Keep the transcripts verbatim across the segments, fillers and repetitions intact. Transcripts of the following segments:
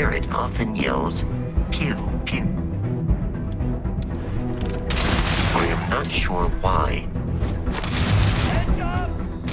ferret often yells, pew, pew. I am not sure why. Heads up!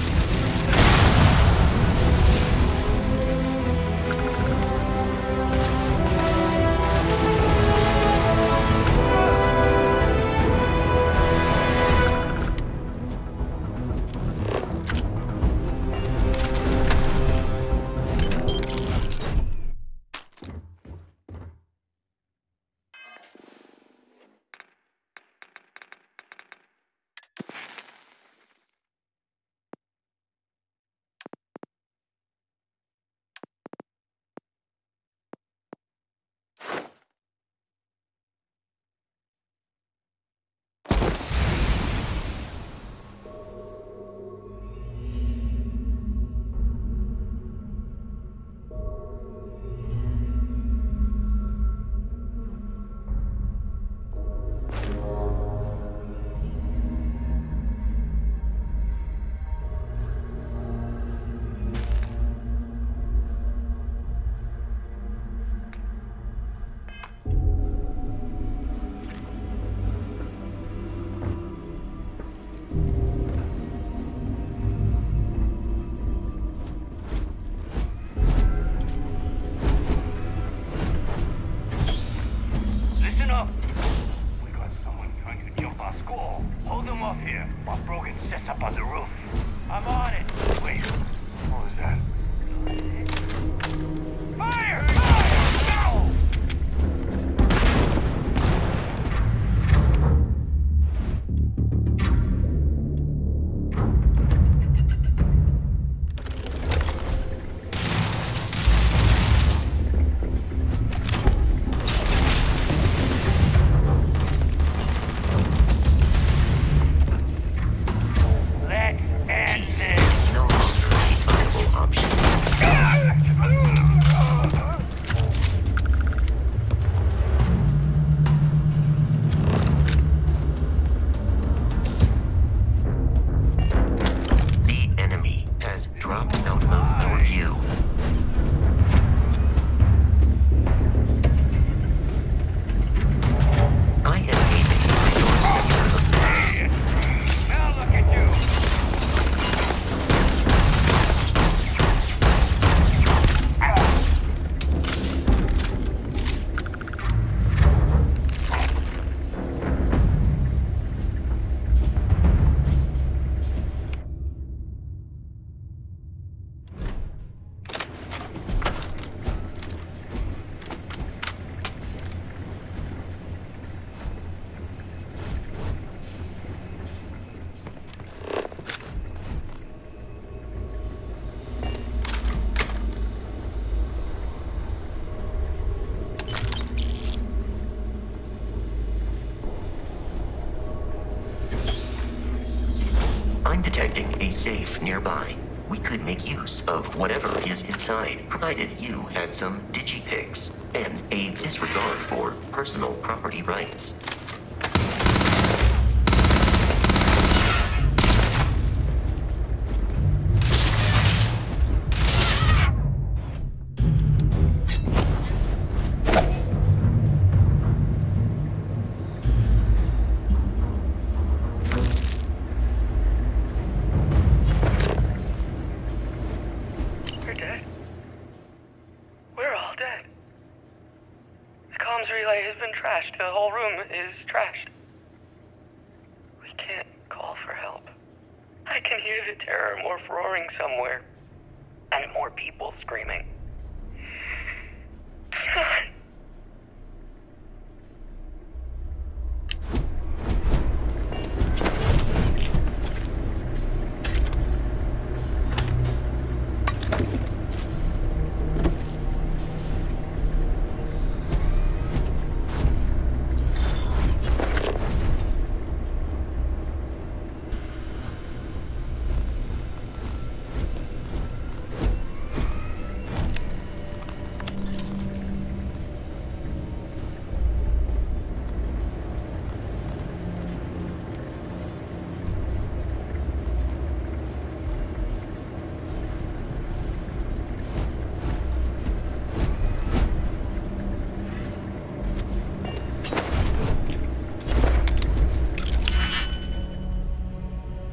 Listen up! We got someone trying to jump our school. Hold them off here while Brogan sets up on the roof. I'm on it. Wait, what was that? Fire! Fire! No! Let's end this! No longer a viable option. The enemy has dropped out of our view. I am aiming for your center of mass. Now look at you! I'm detecting a safe nearby. We could make use of whatever is inside, provided you had some digipics and a disregard for personal property rights. You're dead. We're all dead. The comms relay has been trashed. The whole room is trashed. We can't call for help. I can hear the terror morph roaring somewhere. And more people screaming.